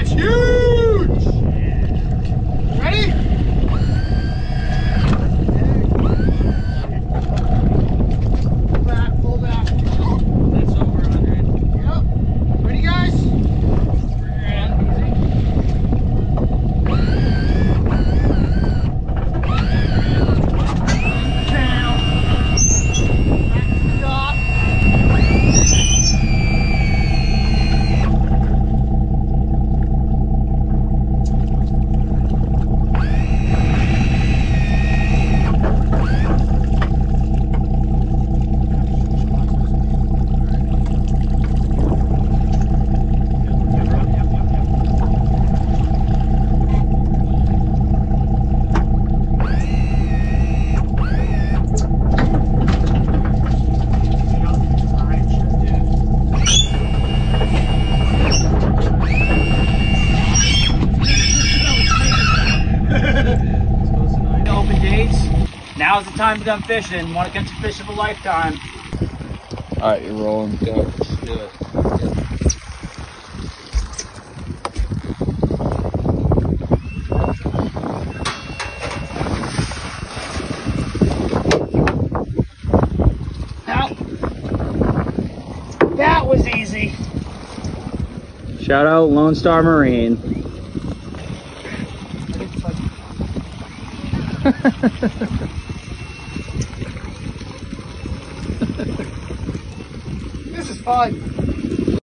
It's huge! Ready? Pull back, pull back. That's over 100. Yep. Ready, guys? Now's the time to come fishing. You want to catch a fish of a lifetime. All right, you're rolling. Go. Let's do it. Now, that was easy. Shout out Lone Star Marine. This is fun.